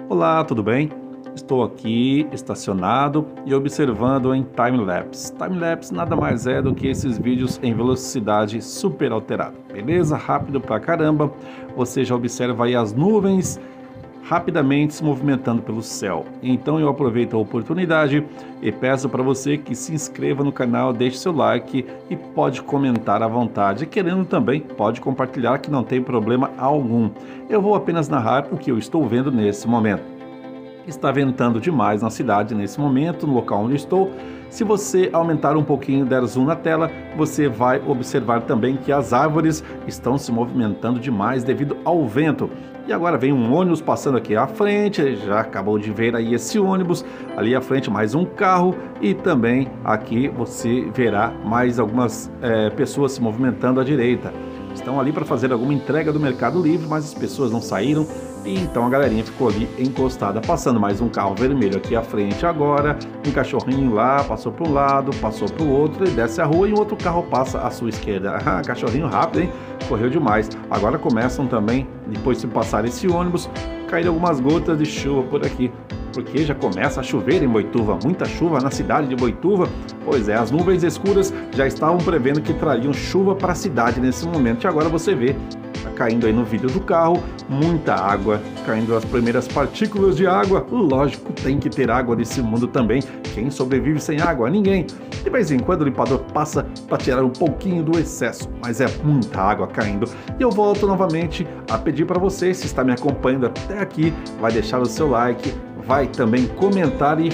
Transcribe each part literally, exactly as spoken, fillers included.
Olá, tudo bem? Estou aqui estacionado e observando em time-lapse. Time-lapse nada mais é do que esses vídeos em velocidade super alterada. Beleza? Rápido pra caramba. Você já observa aí as nuvens rapidamente se movimentando pelo céu. Então eu aproveito a oportunidade e peço para você que se inscreva no canal, deixe seu like e pode comentar à vontade. E querendo também, pode compartilhar, que não tem problema algum. Eu vou apenas narrar o que eu estou vendo nesse momento. Está ventando demais na cidade nesse momento, no local onde estou. Se você aumentar um pouquinho, der zoom na tela, você vai observar também que as árvores estão se movimentando demais devido ao vento. E agora vem um ônibus passando aqui à frente, já acabou de ver aí esse ônibus, ali à frente mais um carro e também aqui você verá mais algumas é, pessoas se movimentando à direita. Estão ali para fazer alguma entrega do Mercado Livre, mas as pessoas não saíram e então a galerinha ficou ali encostada. Passando mais um carro vermelho aqui à frente agora, um cachorrinho lá, passou para um lado, passou para o outro, ele desce a rua e um outro carro passa à sua esquerda. Ah, cachorrinho rápido, hein? Correu demais. Agora começam também, depois de passar esse ônibus, cair algumas gotas de chuva por aqui. Porque já começa a chover em Boituva, muita chuva na cidade de Boituva. Pois é, as nuvens escuras já estavam prevendo que trariam chuva para a cidade nesse momento. E agora você vê, tá caindo aí no vídeo do carro, muita água, caindo as primeiras partículas de água. Lógico, tem que ter água nesse mundo também. Quem sobrevive sem água? Ninguém. De vez em quando o limpador passa para tirar um pouquinho do excesso, mas é muita água caindo. E eu volto novamente a pedir para você, se está me acompanhando até aqui, vai deixar o seu like, vai também comentar e,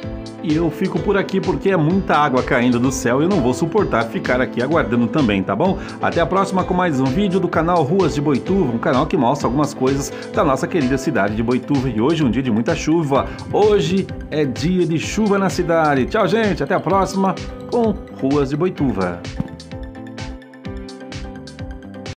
e eu fico por aqui porque é muita água caindo do céu e eu não vou suportar ficar aqui aguardando também, tá bom? Até a próxima com mais um vídeo do canal Ruas de Boituva, um canal que mostra algumas coisas da nossa querida cidade de Boituva. E hoje é um dia de muita chuva, hoje é dia de chuva na cidade. Tchau, gente, até a próxima com Ruas de Boituva.